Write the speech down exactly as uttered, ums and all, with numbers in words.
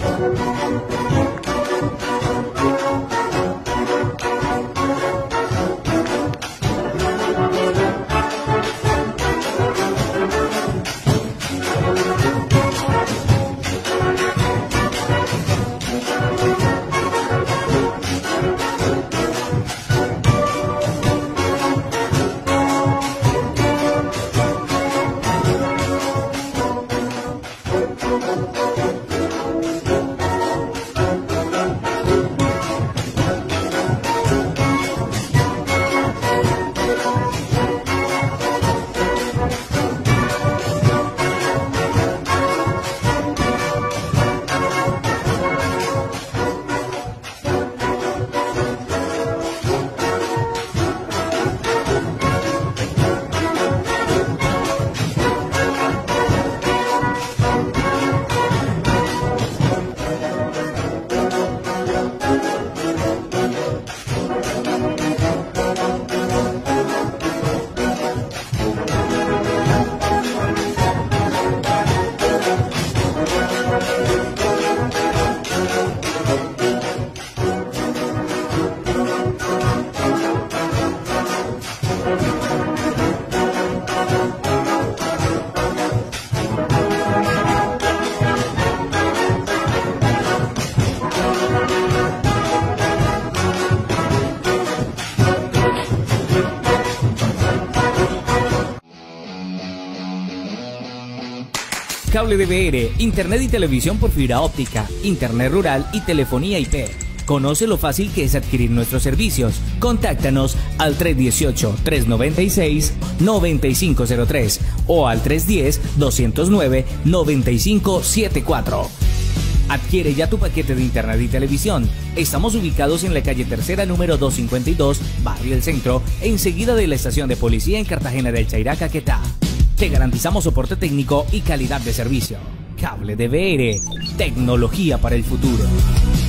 Cable D V R, internet y televisión por fibra óptica, internet rural y telefonía I P. Conoce lo fácil que es adquirir nuestros servicios. Contáctanos al tres uno ocho, tres nueve seis, nueve cinco cero tres o al tres uno cero, dos cero nueve, nueve cinco siete cuatro. Adquiere ya tu paquete de internet y televisión. Estamos ubicados en la calle Tercera número doscientos cincuenta y dos, Barrio El Centro, enseguida de la estación de policía en Cartagena del Chairá, Caquetá. Te garantizamos soporte técnico y calidad de servicio. Cable D V R, tecnología para el futuro.